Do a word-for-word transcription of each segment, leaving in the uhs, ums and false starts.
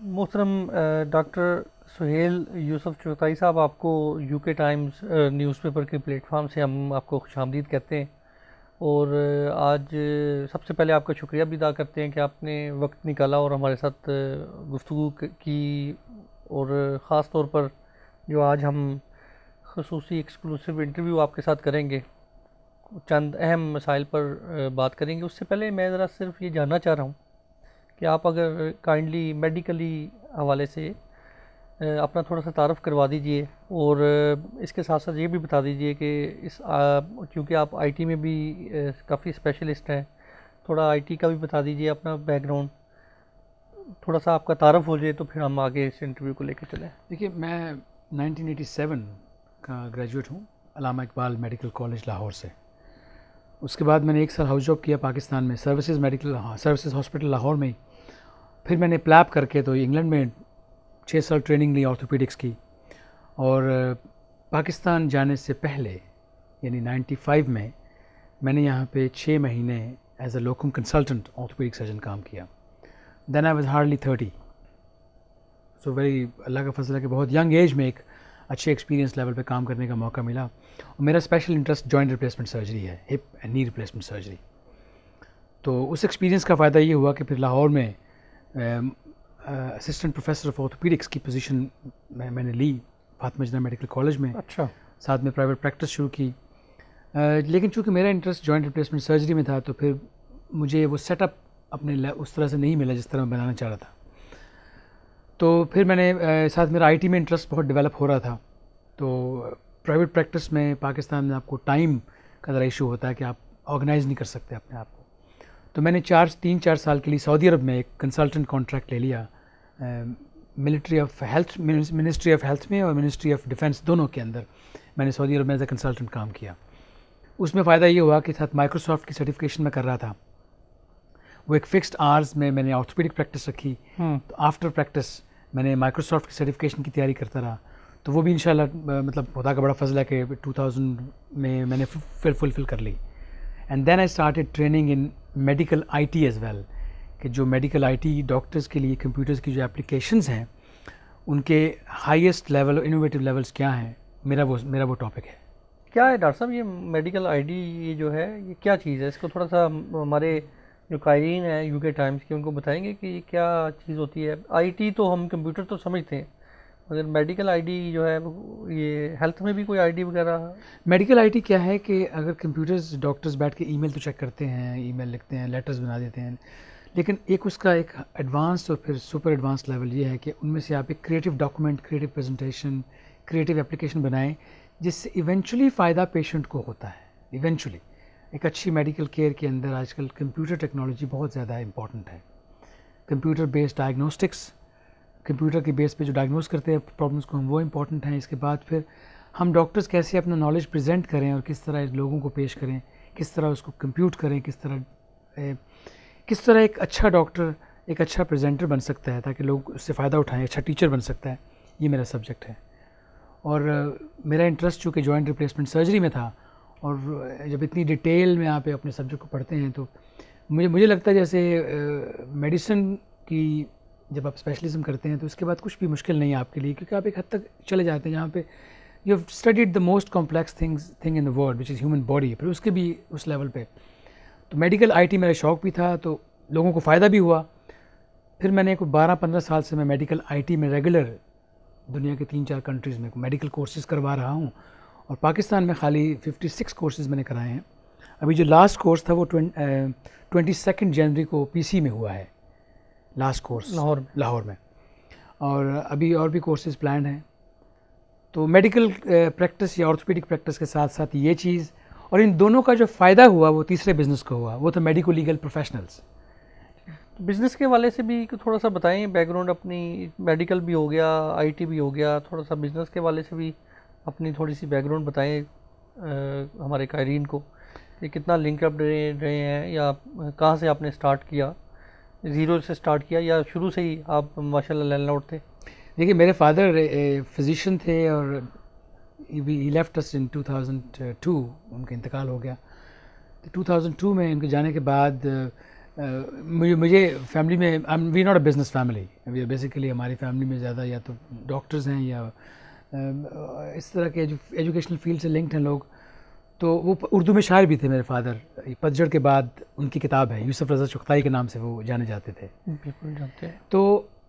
محترم ڈاکٹر سہیل یوسف چغتائی صاحب، آپ کو U K Times newspaper کے پلیٹ فارم سے ہم آپ کو خوش آمدید کہتے ہیں، اور آج سب سے پہلے آپ کا شکریہ بھی ادا کرتے ہیں کہ آپ نے وقت نکالا اور ہمارے ساتھ گفتگو کی، اور خاص طور پر جو آج ہم خصوصی ایکسکلوسیو انٹرویو آپ کے ساتھ کریں گے، چند اہم مسائل پر بات کریں گے۔ اس سے پہلے میں ذرا صرف یہ جاننا چاہ رہا ہوں کہ آپ اگر کائنڈلی میڈیکلی حوالے سے اپنا تھوڑا سا تعارف کروا دیجئے، اور اس کے ساتھ ساتھ یہ بھی بتا دیجئے کہ اس کیونکہ آپ آئی ٹی میں بھی کافی اسپیشلسٹ ہیں، تھوڑا آئی ٹی کا بھی بتا دیجئے اپنا بیک گراؤنڈ، تھوڑا سا آپ کا تعارف ہو جائے تو پھر ہم آگے اس انٹرویو کو لے کے چلیں۔ دیکھیے، میں نائنٹین ایٹی سیون کا گریجویٹ ہوں علامہ اقبال میڈیکل کالج لاہور سے۔ اس کے بعد میں نے ایک سال ہاؤس جاب کیا پاکستان میں، services medical services hospital Lahore میں ہی۔ پھر میں نے پلیپ کر کے تو انگلینڈ میں چھ سال ٹریننگ لی آرتھوپیڈکس کی، اور پاکستان جانے سے پہلے یعنی نائنٹی فائیو میں میں نے یہاں پہ چھ مہینے as a locum consultant orthopaedic surgeon کام کیا۔ Then I was hardly thirty, so very اللہ کا فضل ہے کہ بہت ینگ ایج میں ایک اچھے ایکسپیرینس لیول پہ کام کرنے کا موقع ملا، اور میرا special interest joint replacement surgery ہے، hip and knee replacement surgery. تو اس ایکسپیرینس کا فائدہ یہ ہوا کہ پھر لاہور میں اسسٹنٹ پروفیسر آف آرتھوپیڈکس کی پوزیشن میں میں نے لی فاطمہ جناح میڈیکل کالج میں۔ اچھا، ساتھ میں پرائیویٹ پریکٹس شروع کی، لیکن چونکہ میرا انٹرسٹ جوائنٹ ریپلیسمنٹ سرجری میں تھا تو پھر مجھے وہ سیٹ اپ اپنے اس طرح سے نہیں ملا جس طرح میں بنانا چاہ رہا تھا۔ تو پھر میں نے ساتھ میرا آئی ٹی میں انٹرسٹ بہت ڈیولپ ہو رہا تھا، تو پرائیویٹ پریکٹس میں پاکستان میں آپ کو ٹائم کا ذرا ایشو ہوتا ہے کہ آپ آرگنائز نہیں کر سکتے اپنے آپ کو۔ تو میں نے چار تین چار سال کے لیے سعودی عرب میں ایک کنسلٹنٹ کانٹریکٹ لے لیا، military of health ministry of health میں اور منسٹری آف ڈیفینس دونوں کے اندر میں نے سعودی عرب میں ایز اے کنسلٹنٹ کام کیا۔ اس میں فائدہ یہ ہوا کہ ساتھ مائیکروسافٹ کی سرٹیفکیشن میں کر رہا تھا، وہ ایک فکسڈ آورز میں میں نے آرتھوپیڈک پریکٹس رکھی، تو آفٹر پریکٹس میں نے مائیکروسافٹ کی سرٹیفکیشن کی تیاری کرتا رہا، تو وہ بھی انشاءاللہ مطلب خدا کا بڑا فضل ہے کہ ٹو تھاؤزینڈ میں میں نے فل فلفل کر لی۔ And then I started training in medical I T as well, کہ جو میڈیکل آئی ٹی ڈاکٹرز کے لیے کمپیوٹرز کی جو اپلیکیشنز ہیں ان کے ہائیسٹ لیول انوویٹیو لیولز کیا ہیں، میرا وہ میرا وہ ٹاپک ہے۔ کیا ہے ڈاکٹر صاحب یہ میڈیکل آئی ڈی، یہ جو ہے یہ کیا چیز ہے؟ اس کو تھوڑا سا ہمارے جو قائرین ہیں یو کے ٹائمز کے ان کو بتائیں گے کہ یہ کیا چیز ہوتی ہے؟ آئی ٹی تو ہم کمپیوٹر تو سمجھتے ہیں، مگر میڈیکل آئی ڈی جو ہے یہ ہیلتھ میں بھی کوئی آئی ڈی وغیرہ؟ میڈیکل آئی ٹی کیا ہے کہ اگر کمپیوٹرز ڈاکٹرز بیٹھ کے ای میل تو چیک کرتے ہیں، ای میل لکھتے ہیں، لیٹرز بنا دیتے ہیں، لیکن ایک اس کا ایک ایڈوانس اور پھر سپر ایڈوانس لیول یہ ہے کہ ان میں سے آپ ایک creative document, creative presentation, creative application بنائیں جس سے ایونچولی فائدہ پیشنٹ کو ہوتا ہے۔ ایونچولی ایک اچھی میڈیکل کیئر کے اندر آج کل کمپیوٹر ٹیکنالوجی بہت زیادہ امپورٹنٹ ہے۔ کمپیوٹر بیسڈ ڈائگنوسٹکس، کمپیوٹر کے بیس پہ جو ڈائگنوز کرتے ہیں پرابلمس کو ہم، وہ امپورٹنٹ ہیں۔ اس کے بعد پھر ہم ڈاکٹرز کیسے اپنا نالج پریزنٹ کریں اور کس طرح لوگوں کو پیش کریں، کس طرح اس کو کمپیوٹ کریں، کس طرح کس طرح ایک اچھا ڈاکٹر ایک اچھا پریزنٹر بن سکتا ہے تاکہ لوگ اس سے فائدہ اٹھائیں، اچھا ٹیچر بن سکتا ہے، یہ میرا سبجیکٹ ہے۔ اور میرا انٹرسٹ چونکہ جوائنٹ ریپلیسمنٹ سرجری میں تھا، اور جب اتنی ڈیٹیل میں آپ اپنے سبجیکٹ کو پڑھتے ہیں تو مجھے مجھے لگتا ہے جیسے میڈیسن کی جب آپ اسپیشلزم کرتے ہیں تو اس کے بعد کچھ بھی مشکل نہیں ہے آپ کے لیے، کیونکہ آپ ایک حد تک چلے جاتے ہیں جہاں پہ you have studied the most complex things thing in the world which is human body, پھر اس کے بھی اس لیول پہ۔ تو میڈیکل آئی ٹی میرا شوق بھی تھا، تو لوگوں کو فائدہ بھی ہوا۔ پھر میں نے کوئی بارہ پندرہ سال سے میں میڈیکل آئی ٹی میں ریگولر دنیا کے تین چار کنٹریز میں میڈیکل کورسز کروا رہا ہوں، اور پاکستان میں خالی ففٹی سکس کورسز میں نے کرائے ہیں۔ ابھی جو لاسٹ کورس تھا وہ ٹوینٹی سیکنڈ جنوری کو پی سی میں ہوا ہے، لاسٹ کورس لاہور میں لاہور میں اور ابھی اور بھی کورسز پلانڈ ہیں۔ تو میڈیکل پریکٹس یا آرتھوپیڈک پریکٹس کے ساتھ ساتھ یہ چیز، اور ان دونوں کا جو فائدہ ہوا وہ تیسرے بزنس کو ہوا، وہ تھا میڈیکو لیگل پروفیشنلز۔ بزنس کے حوالے سے بھی تھوڑا سا بتائیں، بیک گراؤنڈ اپنی، میڈیکل بھی ہو گیا، آئی ٹی بھی ہو گیا، تھوڑا سا بزنس کے حوالے سے بھی اپنی تھوڑی سی بیک گراؤنڈ بتائیں ہمارے قائرین کو کہ کتنا لنک اپ رہے ہیں، یا کہاں سے آپ نے اسٹارٹ کیا، زیرو سے اسٹارٹ کیا یا شروع سے ہی آپ ماشاء اللہ لینڈ لارڈ تھے؟ دیکھیے، میرے فادر فزیشین تھے اور he left us in two thousand two, ان کا انتقال ہو گیا۔ ٹو تھاؤزینڈ ٹو میں ان کے جانے کے بعد مجھے مجھے فیملی میں we not a business family, basically ہماری فیملی میں زیادہ یا تو ڈاکٹرز ہیں یا اس طرح کے ایجوکیشنل فیلڈ سے لنکڈ ہیں لوگ. تو وہ اردو میں شاعر بھی تھے میرے فادر. پتجھڑ کے بعد ان کی کتاب ہے، یوسف رضا چغتائی کے نام سے وہ جانے جاتے تھے. بالکل جانتے ہیں. تو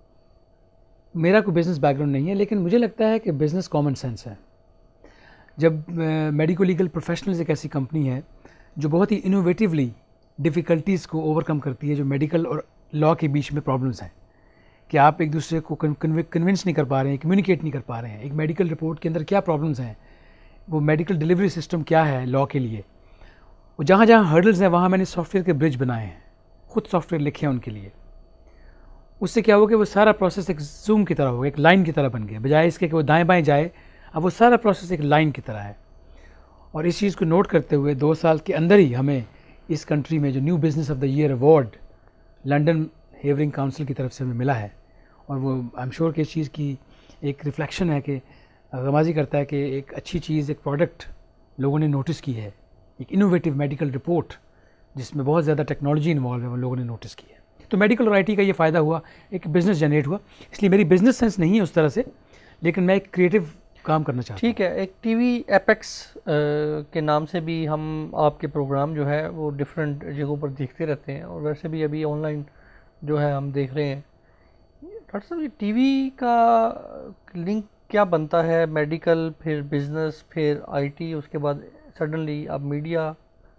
میرا کوئی بزنس بیک گراؤنڈ نہیں ہے، لیکن مجھے لگتا ہے کہ بزنس کامن سینس ہے. جب میڈیکو لیگل پروفیشنلز ایک ایسی کمپنی ہے جو بہت ہی انوویٹیولی ڈیفیکلٹیز کو اوور کم کرتی ہے، جو میڈیکل اور لاء کے بیچ میں پرابلمس ہیں کہ آپ ایک دوسرے کو کنونس نہیں کر پا رہے ہیں، کمیونیکیٹ نہیں کر پا رہے ہیں، ایک میڈیکل رپورٹ کے اندر کیا پرابلمس ہیں، وہ میڈیکل ڈلیوری سسٹم کیا ہے لاء کے لیے، وہ جہاں جہاں ہرڈلز ہیں وہاں میں نے سافٹ ویئر کے برج بنائے ہیں، خود سافٹ ویئر لکھے ہیں ان کے لیے. اس سے کیا ہو کہ وہ سارا پروسیس ایک زوم کی طرح ہو گیا، ایک لائن کی طرح بن گیا، بجائے اس کے کہ وہ دائیں بائیں جائے اب وہ سارا پروسیس ایک لائن کی طرح ہے. اور اس چیز کو نوٹ کرتے ہوئے دو سال کے اندر ہی ہمیں اس کنٹری میں جو new business of the year award London Havering council کی طرف سے ہمیں ملا ہے. اور وہ آئی ایم شیور کہ اس چیز کی ایک ریفلیکشن ہے کہ غمازی کرتا ہے کہ ایک اچھی چیز، ایک پروڈکٹ لوگوں نے نوٹس کی ہے، ایک انوویٹیو میڈیکل رپورٹ جس میں بہت زیادہ ٹیکنالوجی انوالو ہے، وہ لوگوں نے نوٹس کی ہے. تو میڈیکل اور آئی ٹی کا یہ فائدہ ہوا، ایک بزنس جنریٹ ہوا. اس لیے میری بزنس سینس نہیں ہے اس طرح سے، لیکن میں ایک کریٹو کام کرنا چاہتا ہوں. ٹھیک ہے. ایک ٹی وی ایپیکس کے نام سے بھی ہم آپ کے پروگرام جو ہے وہ ڈفرینٹ جگہوں پر دیکھتے رہتے ہیں، اور ویسے بھی ابھی آن لائن جو ہے ہم دیکھ رہے ہیں. ڈاکٹر صاحب یہ ٹی وی کا لنک کیا بنتا ہے میڈیکل، پھر بزنس، پھر آئی ٹی، اس کے بعد سڈنلی اب میڈیا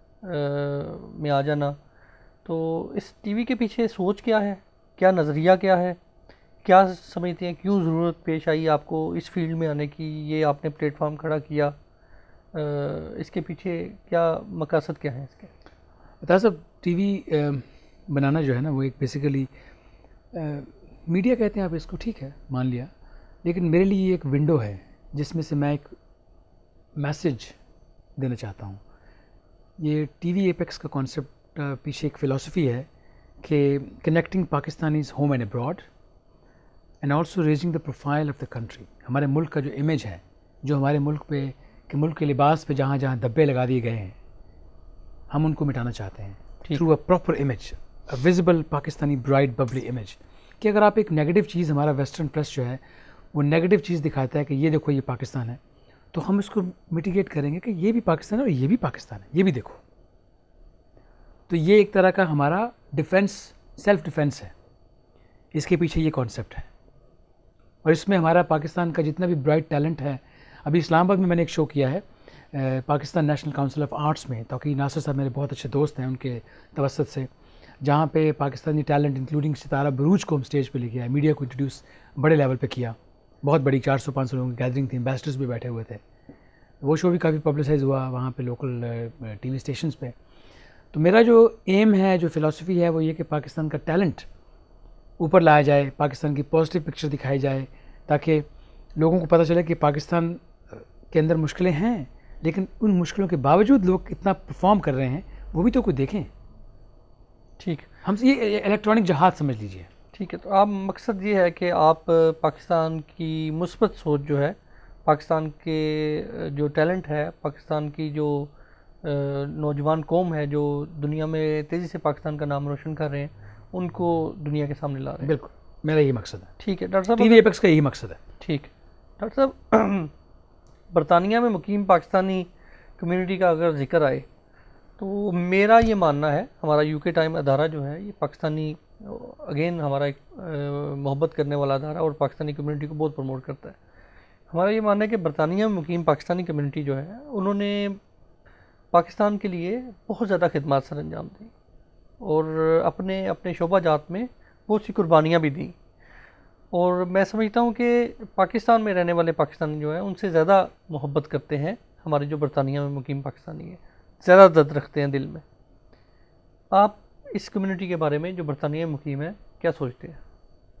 میں آ جانا. تو اس ٹی وی کے پیچھے سوچ کیا ہے، کیا نظریہ کیا ہے، کیا سمجھتے ہیں کیوں ضرورت پیش آئی آپ کو اس فیلڈ میں آنے کی، یہ آپ نے پلیٹ فارم کھڑا کیا، اس کے پیچھے کیا مقاصد کیا ہیں اس کے؟ بتا صاحب، ٹی وی بنانا جو ہے نا وہ ایک بیسیکلی میڈیا کہتے ہیں آپ اس کو، ٹھیک ہے مان لیا، لیکن میرے لیے یہ ایک ونڈو ہے جس میں سے میں ایک میسج دینا چاہتا ہوں. یہ ٹی وی ایپیکس کا کانسیپٹ پیچھے ایک فلاسفی ہے کہ connecting Pakistanis home and abroad and also raising the profile of the country. ہمارے ملک کا جو امیج ہے، جو ہمارے ملک پہ کہ ملک کے لباس پہ جہاں جہاں دھبے لگا دیے گئے ہیں، ہم ان کو مٹانا چاہتے ہیں through a proper image, a visible Pakistani bright bubbly image. کہ اگر آپ ایک نیگیٹو چیز، ہمارا ویسٹرن پریس جو ہے وہ نیگیٹو چیز دکھاتا ہے کہ یہ دیکھو یہ پاکستان ہے، تو ہم اس کو میٹیگیٹ کریں گے کہ یہ بھی پاکستان ہے اور یہ بھی پاکستان ہے، یہ بھی دیکھو. تو یہ ایک طرح کا ہمارا ڈیفینس، سیلف ڈیفینس ہے. اس کے پیچھے یہ کانسیپٹ ہے، اور اس میں ہمارا پاکستان کا جتنا بھی برائٹ ٹیلنٹ ہے. ابھی اسلام آباد میں میں نے ایک شو کیا ہے Pakistan national council of arts میں، توقیر ناصر صاحب میرے بہت اچھے دوست ہیں، ان کے توسط سے، جہاں پہ پاکستانی ٹیلنٹ انکلوڈنگ ستارہ بروج کو ہم اسٹیج پہ لے کے آئے، میڈیا کو انٹروڈیوس بڑے لیول پہ کیا. بہت بڑی چار سو پانچ سو لوگوں کی گیدرنگ تھی، امبیسڈرز بھی بیٹھے ہوئے تھے. وہ شو بھی کافی پبلسائز ہوا وہاں پہ لوکل ٹی وی اسٹیشنز پہ. تو میرا جو ایم ہے، جو فلاسفی ہے، وہ یہ کہ پاکستان کا ٹیلنٹ اوپر لایا جائے، پاکستان کی پازیٹیو پکچر دکھائی جائے، تاکہ لوگوں کو پتہ چلے کہ پاکستان کے اندر مشکلیں ہیں، لیکن ان مشکلوں کے باوجود لوگ اتنا پرفارم کر رہے ہیں، وہ بھی تو کوئی دیکھیں. ٹھیک، ہم سے یہ الیکٹرانک جہاز سمجھ لیجئے. ٹھیک ہے. تو آپ مقصد یہ ہے کہ آپ پاکستان کی مثبت سوچ جو ہے، پاکستان کے جو ٹیلنٹ ہے، پاکستان کی جو نوجوان قوم ہے جو دنیا میں تیزی سے پاکستان کا نام روشن کر رہے ہیں، ان کو دنیا کے سامنے لا رہے ہیں. بالکل میرا یہی مقصد ہے. ٹھیک ہے ڈاکٹر صاحب، ٹی وی ایپیکس کا یہی مقصد ہے. ٹھیک ہے ڈاکٹر صاحب، برطانیہ میں مقیم پاکستانی کمیونٹی کا اگر ذکر آئے تو میرا یہ ماننا ہے، ہمارا یو کے ٹائم ادارہ جو ہے یہ پاکستانی، اگین ہمارا ایک محبت کرنے والا ادارہ اور پاکستانی کمیونٹی کو بہت پروموٹ کرتا ہے. ہمارا یہ ماننا ہے کہ برطانیہ میں مقیم پاکستانی کمیونٹی جو ہے انہوں نے پاکستان کے لیے بہت زیادہ خدمات سر انجام دیں، اور اپنے اپنے شعبہ جات میں بہت سی قربانیاں بھی دیں. اور میں سمجھتا ہوں کہ پاکستان میں رہنے والے پاکستانی جو ہیں ان سے زیادہ محبت کرتے ہیں ہمارے جو برطانیہ میں مقیم پاکستانی ہیں، زیادہ درد رکھتے ہیں دل میں. آپ اس کمیونٹی کے بارے میں جو برطانیہ میں مقیم ہے کیا سوچتے ہیں؟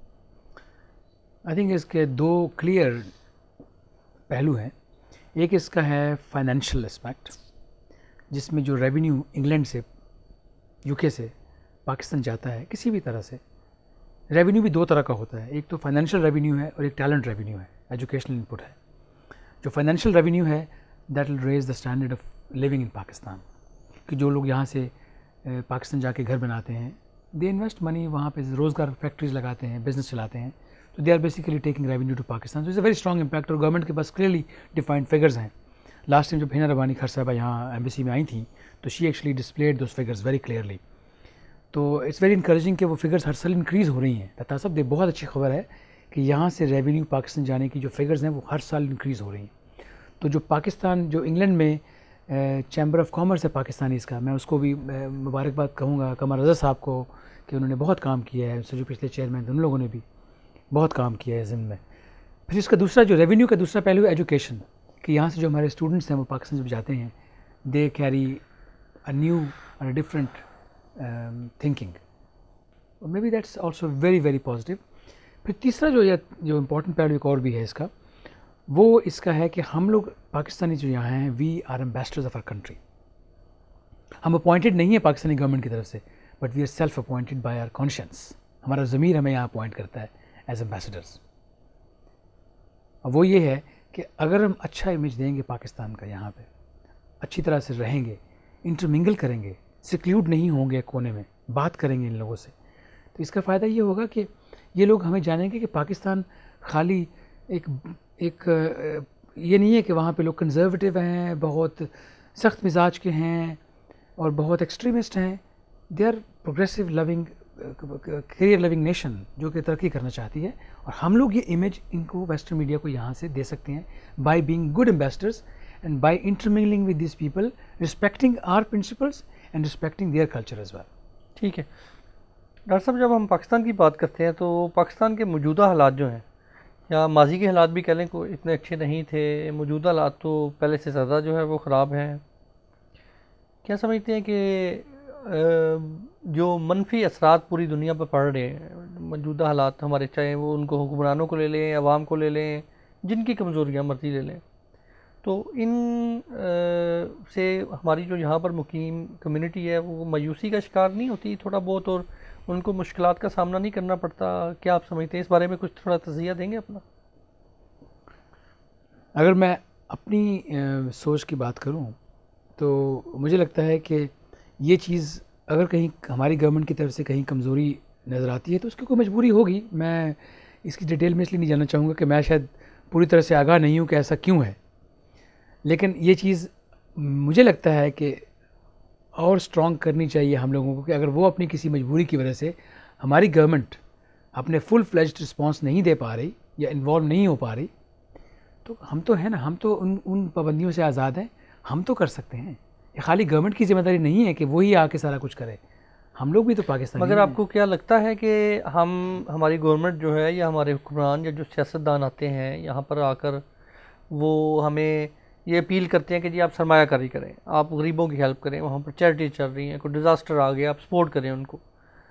آئی تھنک اس کے دو کلیئر پہلو ہیں. ایک اس کا ہے فائنینشیل اسپیکٹ، جس میں جو ریونیو انگلینڈ سے، یو کے سے پاکستان جاتا ہے، کسی بھی طرح سے ریونیو بھی دو طرح کا ہوتا ہے. ایک تو فائنینشیل ریونیو ہے اور ایک ٹیلنٹ ریونیو ہے، ایجوکیشنل ان پٹ ہے. جو فائنینشیل ریونیو ہے that will raise the standard of living in Pakistan, کہ جو لوگ یہاں سے پاکستان جا کے گھر بناتے ہیں دے انویسٹ منی وہاں پہ روزگار فیکٹریز لگاتے ہیں, بزنس چلاتے ہیں, تو they are basically taking revenue to Pakistan. So it's a very strong impact, اور گورنمنٹ کے پاس کلیئرلی ڈیفائنڈ فگرز ہیں. لاسٹ ٹائم جب ہینا ربانی خیر صاحبہ یہاں ایمبیسی میں آئی تھیں تو she actually displayed those figures very clearly. تو اٹس ویری انکریجنگ کہ وہ فگرز ہر سال انکریز ہو رہی ہیں. تتا صاحب یہ بہت اچھی خبر ہے کہ یہاں سے ریونیو پاکستان جانے کی جو فگرز ہیں وہ ہر سال انکریز ہو رہی ہیں. تو جو پاکستان, جو انگلینڈ میں چیمبر آف کامرس ہے پاکستانیز کا, میں اس کو بھی مبارکباد کہوں گا, قمر رضا صاحب کو, کہ انہوں نے بہت کام کیا ہے. جو پچھلے چیئرمین تھے ان لوگوں نے بھی بہت کام کیا ہے ضمن میں. پھر اس کا دوسرا جو ریونیو کا دوسرا پہلو ہے ایجوکیشن, کہ یہاں سے جو ہمارے اسٹوڈنٹس ہیں وہ پاکستان جب جاتے ہیں دے کیری اے نیو اور different thinking, may be that's also very very positive. پھر تیسرا جو جو امپورٹنٹ پہلو ایک اور بھی ہے اس کا, وہ اس کا ہے کہ ہم لوگ پاکستانی جو یہاں ہیں we are ambassadors of our country. ہم اپوائنٹڈ نہیں ہیں پاکستانی گورنمنٹ کی طرف سے, but we are self appointed by our conscience. ہمارا ضمیر ہمیں یہاں اپوائنٹ کرتا ہے ایز ایمبیسڈرز. اور وہ یہ ہے کہ اگر ہم اچھا امیج دیں گے پاکستان کا, یہاں پہ اچھی طرح سے رہیں گے, انٹرمنگل کریں گے, سیکلیوڈ نہیں ہوں گے کونے میں, بات کریں گے ان لوگوں سے, تو اس کا فائدہ یہ ہوگا کہ یہ لوگ ہمیں جانیں گے کہ پاکستان خالی ایک ایک یہ نہیں ہے کہ وہاں پہ لوگ کنزرویٹو ہیں, بہت سخت مزاج کے ہیں اور بہت ایکسٹریمسٹ ہیں. They are progressive loving, career loving nation جو کہ ترقی کرنا چاہتی ہے. اور ہم لوگ یہ امیج ان کو ویسٹرن میڈیا کو یہاں سے دے سکتے ہیں by being good ambassadors and by intermingling with these people, respecting our principles and respecting their culture as well. ٹھیک ہے ڈاکٹر صاحب, جب ہم پاکستان کی بات کرتے ہیں تو پاکستان کے موجودہ حالات جو ہیں, یا ماضی کے حالات بھی کہہ لیں, کو اتنے اچھے نہیں تھے. موجودہ حالات تو پہلے سے زیادہ جو ہے وہ خراب ہیں. کیا سمجھتے ہیں کہ جو منفی اثرات پوری دنیا پر پڑ رہے ہیں موجودہ حالات ہمارے, چاہے وہ ان کو حکمرانوں کو لے لیں, عوام کو لے لیں, جن کی کمزوریاں مرضی لے لیں, تو ان سے ہماری جو یہاں پر مقیم کمیونٹی ہے وہ مایوسی کا شکار نہیں ہوتی تھوڑا بہت, اور ان کو مشکلات کا سامنا نہیں کرنا پڑتا؟ کیا آپ سمجھتے ہیں اس بارے میں کچھ تھوڑا تجزیہ دیں گے اپنا؟ اگر میں اپنی سوچ کی بات کروں تو مجھے لگتا ہے کہ یہ چیز اگر کہیں ہماری گورنمنٹ کی طرف سے کہیں کمزوری نظر آتی ہے تو اس کی کوئی مجبوری ہوگی. میں اس کی ڈیٹیل میں اس لیے نہیں جاننا چاہوں گا کہ میں شاید پوری طرح سے آگاہ نہیں ہوں کہ ایسا کیوں ہے, لیکن یہ چیز مجھے لگتا ہے کہ اور اسٹرانگ کرنی چاہیے ہم لوگوں کو, کہ اگر وہ اپنی کسی مجبوری کی وجہ سے ہماری گورنمنٹ اپنے فل فلیجڈ رسپانس نہیں دے پا رہی یا انوالو نہیں ہو پا رہی, تو ہم تو ہیں نا, ہم تو ان ان پابندیوں سے آزاد ہیں, ہم تو کر سکتے ہیں. یہ خالی گورنمنٹ کی ذمہ داری نہیں ہے کہ وہی آ کے سارا کچھ کرے, ہم لوگ بھی تو پاکستانی ہیں. مگر آپ کو کیا لگتا ہے کہ ہم ہماری گورنمنٹ جو ہے یا ہمارے حکمران یا جو سیاستدان آتے ہیں یہاں پر آ کر وہ ہمیں یہ اپیل کرتے ہیں کہ جی آپ سرمایہ کاری کریں, آپ غریبوں کی ہیلپ کریں, وہاں پر چیریٹی چل رہی ہیں, کوئی ڈیزاسٹر آ گیا آپ سپورٹ کریں ان کو,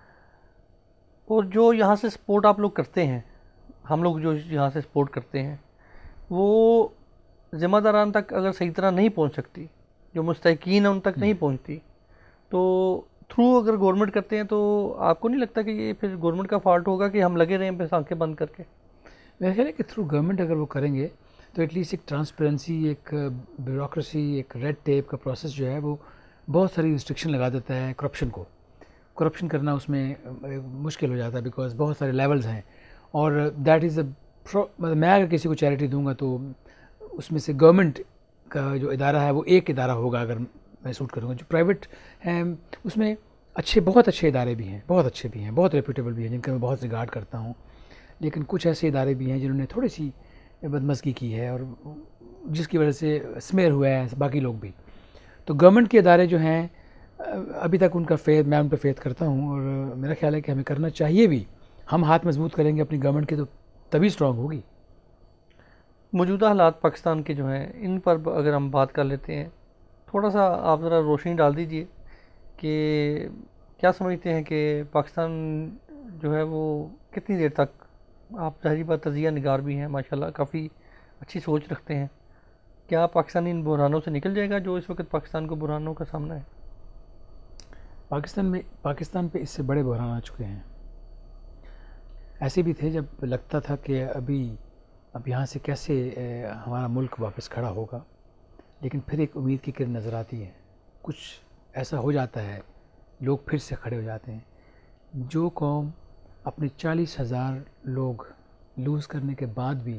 اور جو یہاں سے سپورٹ آپ لوگ کرتے ہیں, ہم لوگ جو یہاں سے سپورٹ کرتے ہیں, وہ ذمہ داران تک اگر صحیح طرح نہیں پہنچ سکتی, جو مستحقین ہیں ان تک نہیں پہنچتی, تو تھرو اگر گورنمنٹ کرتے ہیں تو آپ کو نہیں لگتا کہ یہ پھر گورنمنٹ کا فالٹ ہوگا کہ ہم لگے رہے ہیں بس آنکھیں بند کر کے؟ میرا خیال ہے کہ تھرو گورنمنٹ اگر وہ کریں گے تو ایٹ لیسٹ ایک ٹرانسپیرنسی, ایک بیوروکریسی, ایک ریڈ ٹیپ کا پروسیس جو ہے وہ بہت ساری ریسٹرکشن لگا دیتا ہے کرپشن کو. کرپشن کرنا اس میں مشکل ہو جاتا ہے بیکاز بہت سارے لیولز ہیں, اور دیٹ از اے مطلب میں اگر کسی کو چیریٹی دوں گا تو اس میں سے گورنمنٹ کا جو ادارہ ہے وہ ایک ادارہ ہوگا اگر میں سوٹ کروں گا. جو پرائیویٹ ہیں اس میں اچھے بہت اچھے ادارے بھی ہیں, بہت اچھے بھی ہیں, بہت ریپیوٹیبل بھی ہیں, جن کا میں بہت ریگارڈ کرتا ہوں, لیکن کچھ ایسے ادارے بھی ہیں جنہوں نے تھوڑی سی بدمزگی کی ہے اور جس کی وجہ سے اسمیئر ہوا ہے باقی لوگ بھی. تو گورنمنٹ کے ادارے جو ہیں ابھی تک ان کا فیتھ, میں ان پہ فیتھ کرتا ہوں, اور میرا خیال ہے کہ ہمیں کرنا چاہیے بھی. ہم ہاتھ مضبوط کریں گے اپنی گورنمنٹ کے تو تبھی اسٹرانگ ہوگی. موجودہ حالات پاکستان کے جو ہیں ان پر اگر ہم بات کر لیتے ہیں, تھوڑا سا آپ ذرا روشنی ڈال دیجئے کہ کیا سمجھتے ہیں کہ پاکستان جو ہے وہ کتنی دیر تک, آپ ظاہری بات تجزیہ نگار بھی ہیں ماشاءاللہ, کافی اچھی سوچ رکھتے ہیں, کیا پاکستان ان بحرانوں سے نکل جائے گا جو اس وقت پاکستان کو بحرانوں کا سامنا ہے؟ پاکستان میں پاکستان پہ اس سے بڑے بحران آ چکے ہیں. ایسے بھی تھے جب لگتا تھا کہ ابھی اب یہاں سے کیسے ہمارا ملک واپس کھڑا ہوگا, لیکن پھر ایک امید کی کرن نظر آتی ہے, کچھ ایسا ہو جاتا ہے, لوگ پھر سے کھڑے ہو جاتے ہیں. جو قوم اپنے چالیس ہزار لوگ لوز کرنے کے بعد بھی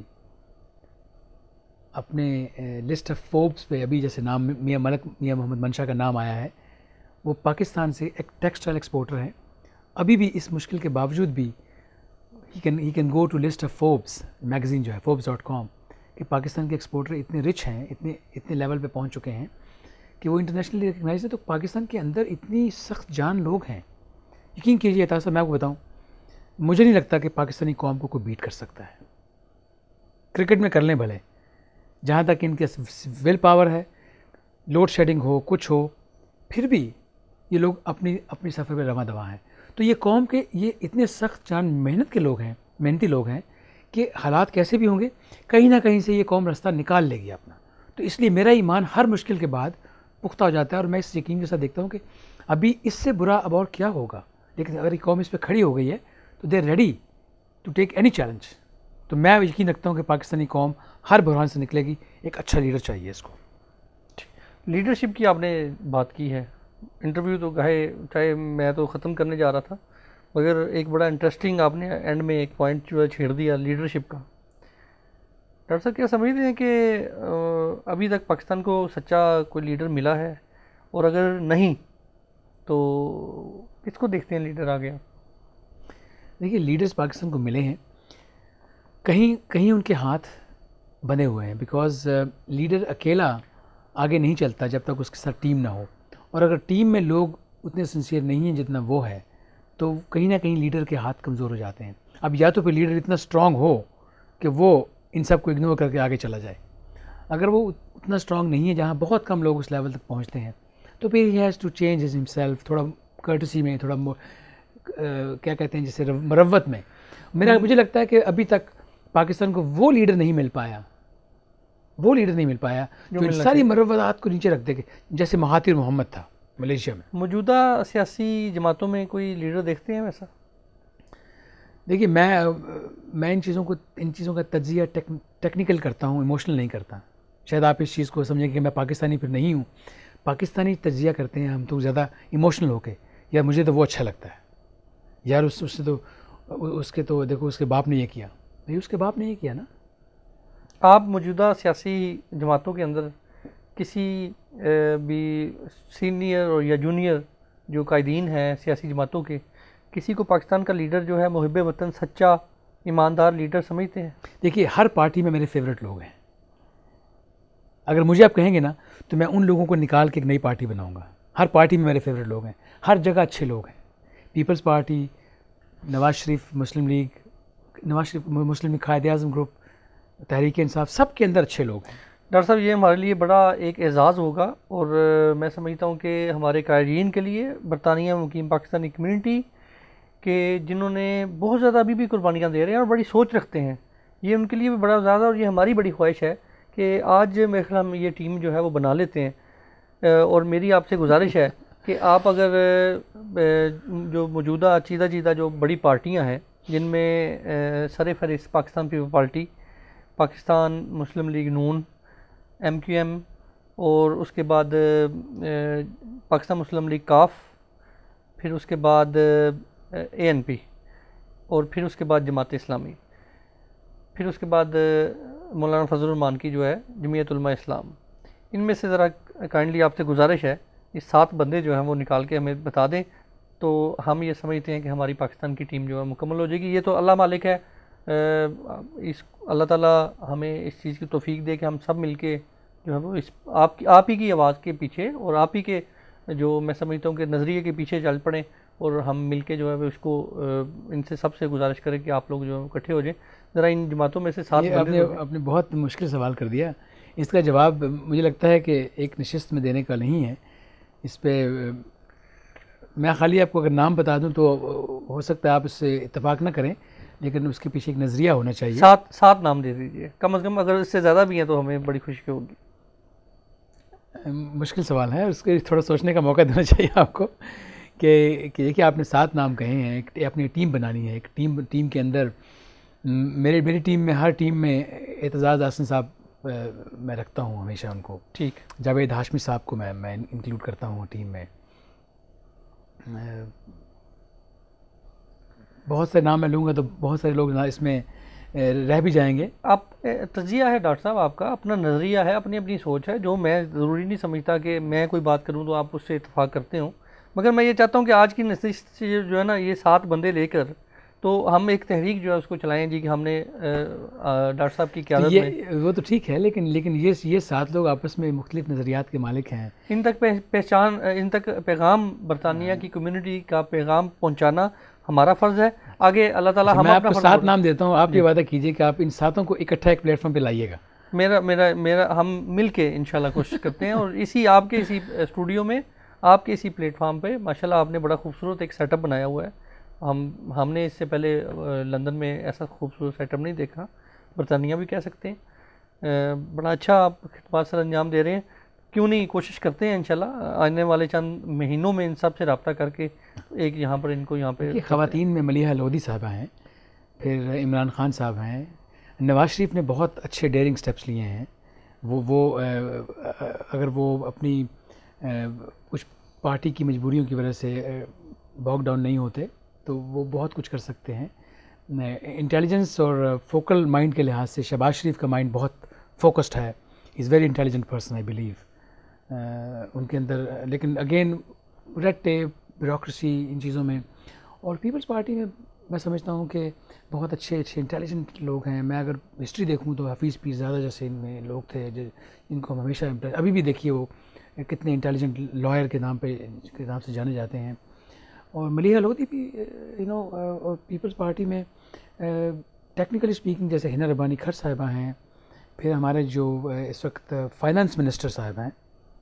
اپنے لسٹ آف فوربس پہ ابھی جیسے نام میاں ملک میاں محمد منشا کا نام آیا ہے، وہ پاکستان سے ایک ٹیکسٹائل ایکسپورٹر ہیں، ابھی بھی اس مشکل کے باوجود بھی he can he can go to list of Forbes magazine جو ہے فوربس ڈاٹ کام، کہ پاکستان کے ایکسپورٹر اتنے رچ ہیں، اتنے اتنے لیول پہ پہنچ چکے ہیں کہ وہ انٹرنیشنلی ریکگنائز ہے. تو پاکستان کے اندر اتنی سخت جان لوگ ہیں، یقین کیجیے طاہر صاحب، میں آپ کو بتاؤں، مجھے نہیں لگتا کہ پاکستانی قوم کو کوئی بیٹ کر سکتا ہے. کرکٹ میں کر لیں بھلے، جہاں تک ان کے ول پاور ہے، لوڈ شیڈنگ ہو کچھ ہو، پھر بھی یہ لوگ اپنی اپنی سفر پہ رواں دواں ہیں. تو یہ قوم کے یہ اتنے سخت جان محنت کے لوگ ہیں، محنتی لوگ ہیں کہ حالات کیسے بھی ہوں گے کہیں نہ کہیں سے یہ قوم رستہ نکال لے گی اپنا. تو اس لیے میرا ایمان ہر مشکل کے بعد پختہ ہو جاتا ہے، اور میں اس یقین کے ساتھ دیکھتا ہوں کہ ابھی اس سے برا اب اور کیا ہوگا، لیکن اگر یہ قوم اس پہ کھڑی ہو گئی ہے تو they are ready to take any challenge. تو میں یقین رکھتا ہوں کہ پاکستانی قوم ہر بحران سے نکلے گی. ایک اچھا لیڈر چاہیے اس کو. لیڈرشپ کی آپ نے بات کی ہے، انٹرویو تو گئے چاہے میں تو ختم کرنے جا رہا تھا، مگر ایک بڑا انٹرسٹنگ آپ نے اینڈ میں ایک پوائنٹ جو ہے چھیڑ دیا لیڈرشپ کا. ڈاکٹر صاحب کیا سمجھتے ہیں کہ ابھی تک پاکستان کو سچا کوئی لیڈر ملا ہے، اور اگر نہیں تو کس کو دیکھتے ہیں لیڈر آ گیا؟ دیکھیے لیڈرز پاکستان کو ملے ہیں، کہیں کہیں ان کے ہاتھ بنے ہوئے ہیں، بیکاز لیڈر اکیلا آگے نہیں چلتا جب تک اس کے ساتھ ٹیم نہ ہو، اور اگر ٹیم میں لوگ اتنے سنسیئر نہیں ہیں جتنا وہ ہے تو کہیں نہ کہیں لیڈر کے ہاتھ کمزور ہو جاتے ہیں. اب یا تو پھر لیڈر اتنا اسٹرانگ ہو کہ وہ ان سب کو اگنور کر کے آگے چلا جائے، اگر وہ اتنا اسٹرانگ نہیں ہے جہاں بہت کم لوگ اس لیول تک پہنچتے ہیں تو پھر he has to change his himself, تھوڑا کرٹسی میں، تھوڑا کیا کہتے ہیں جسے مروت میں. میرا مجھے لگتا ہے کہ ابھی تک پاکستان کو وہ لیڈر نہیں مل پایا وہ لیڈر نہیں مل پایا جو ان ساری مروتات کو نیچے رکھ دے گے، جیسے مہاتیر محمد تھا ملیشیا میں. موجودہ سیاسی جماعتوں میں کوئی لیڈر دیکھتے ہیں ویسا؟ دیکھیے میں میں ان چیزوں کو ان چیزوں کا تجزیہ ٹیکنیکل کرتا ہوں، ایموشنل نہیں کرتا. شاید آپ اس چیز کو سمجھیں کہ میں پاکستانی پھر نہیں ہوں. پاکستانی تجزیہ کرتے ہیں ہم تو زیادہ ایموشنل ہو کے، یار مجھے تو وہ اچھا لگتا ہے، یار اس اس سے تو اس کے تو دیکھو اس کے باپ نے یہ کیا، بھائی اس کے باپ نے یہ کیا نا. آپ موجودہ سیاسی جماعتوں کے اندر کسی بھی سینئر اور یا جونیئر جو قائدین ہیں سیاسی جماعتوں کے، کسی کو پاکستان کا لیڈر جو ہے محب وطن سچا ایماندار لیڈر سمجھتے ہیں؟ دیکھیے ہر پارٹی میں میرے فیوریٹ لوگ ہیں. اگر مجھے آپ کہیں گے نا تو میں ان لوگوں کو نکال کے ایک نئی پارٹی بناؤں گا. ہر پارٹی میں میرے فیوریٹ لوگ ہیں، ہر جگہ اچھے لوگ ہیں. Peoples Party, Nawaz Sharif Muslim League, Nawaz Sharif Muslim League, Quaid Azam group, Tehreek Insaf, سب کے اندر اچھے لوگ ہیں. ڈاکٹر صاحب یہ ہمارے لیے بڑا ایک اعزاز ہوگا، اور میں سمجھتا ہوں کہ ہمارے قائدین کے لیے، برطانیہ مقیم پاکستانی کمیونٹی کہ جنہوں نے بہت زیادہ ابھی بھی قربانیاں دے رہے ہیں اور بڑی سوچ رکھتے ہیں، یہ ان کے لیے بھی بڑا زیادہ، اور یہ ہماری بڑی خواہش ہے کہ آج میرے خیال میں یہ ٹیم جو ہے وہ بنا لیتے ہیں. اور میری آپ سے گزارش ہے کہ آپ اگر جو موجودہ چیدہ چیدہ جو بڑی پارٹیاں ہیں جن میں سر فہرست Pakistan People Party, Pakistan Muslim League Noon, M Q M, اور اس کے بعد پاکستان مسلم لیگ کاف، پھر اس کے بعد اے این پی، اور پھر اس کے بعد جماعت اسلامی، پھر اس کے بعد مولانا فضل الرحمان کی جو ہے جمعیت علماء اسلام، ان میں سے ذرا کائنڈلی آپ سے گزارش ہے یہ سات بندے جو ہیں وہ نکال کے ہمیں بتا دیں، تو ہم یہ سمجھتے ہیں کہ ہماری پاکستان کی ٹیم جو ہے مکمل ہو جائے گی. یہ تو اللہ مالک ہے، اس اللہ تعالیٰ ہمیں اس چیز کی توفیق دے کہ ہم سب مل کے جو ہے وہ اس آپ کی آپ ہی کی آواز کے پیچھے اور آپ ہی کے جو میں سمجھتا ہوں کہ نظریے کے پیچھے چل پڑیں، اور ہم مل کے جو ہے وہ اس کو ان سے سب سے گزارش کریں کہ آپ لوگ جو اکٹھے ہو جائیں. ذرا ان جماعتوں میں سے سات یہ بندے آپ نے آپ نے بہت مشکل سوال کر دیا. اس کا جواب مجھے لگتا ہے کہ ایک نشست میں دینے کا نہیں ہے. اس پہ میں خالی آپ کو اگر نام بتا دوں تو ہو سکتا ہے آپ اس سے اتفاق نہ کریں، لیکن اس کے پیچھے ایک نظریہ ہونا چاہیے. سات سات نام دے دیجیے کم از کم، اگر اس سے زیادہ بھی ہیں تو ہمیں بڑی خوشی ہوگی. مشکل سوال ہے، اس کے تھوڑا سوچنے کا موقع دینا چاہیے آپ کو. کہ کہ آپ نے سات نام کہے ہیں، اپنی ٹیم بنانی ہے. ایک ٹیم ٹیم کے اندر میرے میری ٹیم میں ہر ٹیم میں اعتزاز احسن صاحب میں رکھتا ہوں ہمیشہ ان کو. ٹھیک. جاوید ہاشمی صاحب کو میں میں انکلوڈ کرتا ہوں ٹیم میں. بہت سے نام میں لوں گا تو بہت سارے لوگ اس میں رہ بھی جائیں گے. آپ تجزیہ ہے ڈاکٹر صاحب، آپ کا اپنا نظریہ ہے، اپنی اپنی سوچ ہے، جو میں ضروری نہیں سمجھتا کہ میں کوئی بات کروں تو آپ اس سے اتفاق کرتے ہوں، مگر میں یہ چاہتا ہوں کہ آج کی نشست سے جو ہے نا یہ سات بندے لے کر تو ہم ایک تحریک جو ہے اس کو چلائیں جی کہ ہم نے ڈاکٹر صاحب کی تو قیادت میں. یہ وہ تو ٹھیک ہے، لیکن لیکن یہ یہ سات لوگ آپس میں مختلف نظریات کے مالک ہیں. ان تک پہچان، ان تک پیغام برطانیہ کی کمیونٹی کا پیغام پہنچانا ہمارا فرض ہے. آگے اللہ تعالیٰ اچھا، ہم میں آپ اپنا کو فرض سات پورا. نام دیتا ہوں، آپ جی یہ وعدہ کیجئے کہ آپ ان ساتوں کو اکٹھا ایک پلیٹ فارم پہ لائیے گا. میرا میرا میرا ہم مل کے انشاءاللہ کوشش کرتے ہیں، اور اسی آپ کے اسی اسٹوڈیو میں، آپ کے اسی پلیٹ فارم پہ ماشاءاللہ آپ نے بڑا خوبصورت ایک سیٹ اپ بنایا ہوا ہے. ہم ہم نے اس سے پہلے لندن میں ایسا خوبصورت سیٹ اپ نہیں دیکھا، برطانیہ بھی کہہ سکتے ہیں. بڑا اچھا آپ خدمات سر انجام دے رہے ہیں. کیوں نہیں کوشش کرتے ہیں انشاءاللہ آنے والے چند مہینوں میں ان سب سے رابطہ کر کے ایک یہاں پر ان کو یہاں پہ. خواتین میں ملیحہ لودھی صاحبہ ہیں، پھر عمران خان صاحب ہیں. نواز شریف نے بہت اچھے ڈیئرنگ سٹیپس لیے ہیں. وہ وہ اگر وہ اپنی کچھ پارٹی کی مجبوریوں کی وجہ سے باک ڈاؤن نہیں ہوتے تو وہ بہت کچھ کر سکتے ہیں. انٹیلیجنس اور فوکل مائنڈ کے لحاظ سے شہباز شریف کا مائنڈ بہت فوکسڈ ہے. Is very intelligent person I believe ان کے اندر. لیکن اگین ریڈ ٹیپ، بیوروکریسی ان چیزوں میں. اور پیپلز پارٹی میں میں سمجھتا ہوں کہ بہت اچھے اچھے انٹیلیجنٹ لوگ ہیں. میں اگر ہسٹری دیکھوں تو حفیظ پیر زادہ جیسے ان میں لوگ تھے جن کو ہم ہمیشہ ابھی بھی دیکھیے وہ کتنے انٹیلیجنٹ لائر کے نام پہ کے نام سے جانے جاتے ہیں. اور ملیحہ لودھی بھی یو نو اور پیپلز پارٹی میں ٹیکنیکلی اسپیکنگ جیسے ہنا ربانی کھر صاحبہ ہیں. پھر ہمارے جو اس وقت فائنانس منسٹر صاحب ہیں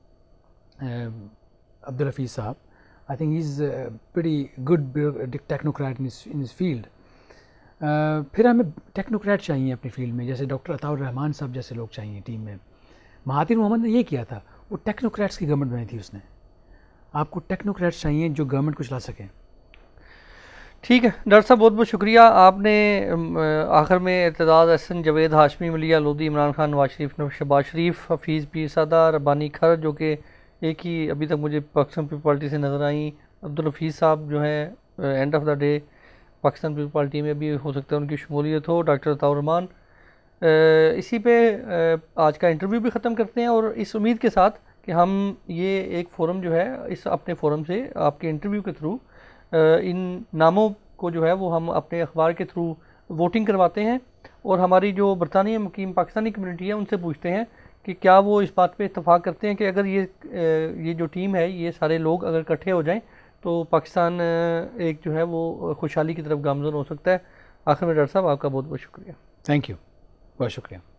عبدالحفیظ صاحب، I think he is pretty good technocrat in his field. پھر ہمیں ٹیکنوکریٹ چاہیے اپنی فیلڈ میں، جیسے ڈاکٹر عطاء الرحمان صاحب جیسے لوگ چاہیے ٹیم میں. مہاتیر محمد نے یہ کیا تھا، وہ ٹیکنوکریٹس کی گورنمنٹ بنائی تھی اس نے. آپ کو ٹیکنوکریٹس چاہیے جو گورنمنٹ کو چلا سکیں. ٹھیک ہے ڈاکٹر صاحب، بہت بہت شکریہ. آپ نے آخر میں اعتزاز احسن، جاوید ہاشمی، ملیحہ لودھی، عمران خان، نواز شریف، شہباز شریف، حفیظ پیر زادہ، ربانی کھر جو کہ ایک ہی ابھی تک مجھے پاکستان پیپل پارٹی سے نظر آئیں، عبدالحفیظ صاحب جو ہیں and of the day Pakistan People party میں بھی ہو سکتا ہے ان کی شمولیت ہو، ڈاکٹر عطاء الرحمان. اسی پہ آج کا انٹرویو بھی ختم کرتے ہیں، اور اس امید کے ساتھ کہ ہم یہ ایک فورم جو ہے اس اپنے فورم سے آپ کے انٹرویو کے تھرو ان ناموں کو جو ہے وہ ہم اپنے اخبار کے تھرو ووٹنگ کرواتے ہیں، اور ہماری جو برطانیہ مقیم پاکستانی کمیونٹی ہے ان سے پوچھتے ہیں کہ کیا وہ اس بات پہ اتفاق کرتے ہیں کہ اگر یہ یہ جو ٹیم ہے، یہ سارے لوگ اگر اکٹھے ہو جائیں تو پاکستان ایک جو ہے وہ خوشحالی کی طرف گامزن ہو سکتا ہے. آخر میں ڈاکٹر صاحب آپ کا بہت بہت شکریہ. تھینک یو، بہت شکریہ.